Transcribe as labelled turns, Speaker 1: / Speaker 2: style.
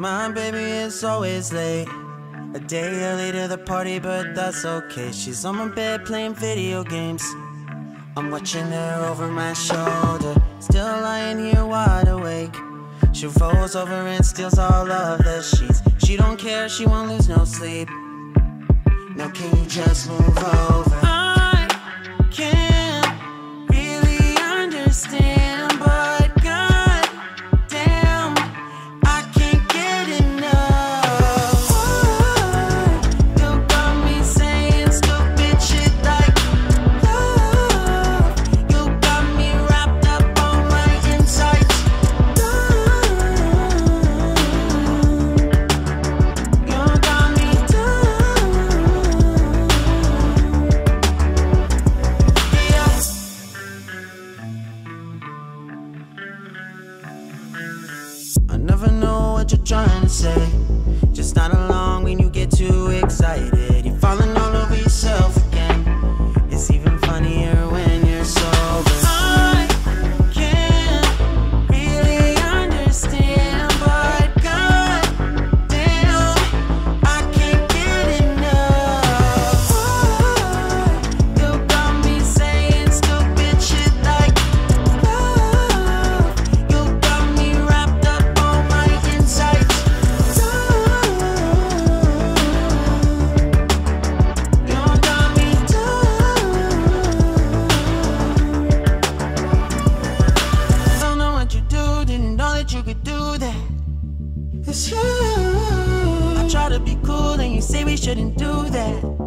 Speaker 1: My baby is always late, a day early to the party, but that's okay. She's on my bed playing video games. I'm watching her over my shoulder, still lying here wide awake. She rolls over and steals all of the sheets. She don't care, she won't lose no sleep. Now can you just move over? I can't really understand, but god damn, I can't get enough. You got me saying stupid shit like love. You got me wrapped up on my insides. You got me I never know what you're trying to say. Just not along when you get too excited. You're falling all over yourself again. It's even funnier when you're sober. I can't really understand, but god damn, I can't get enough. You got me saying stupid shit like love. You got me wrapped up on my insides. You got me Don't know what you do, didn't know that you could do that. It's you. I try to be cool and you say we shouldn't do that.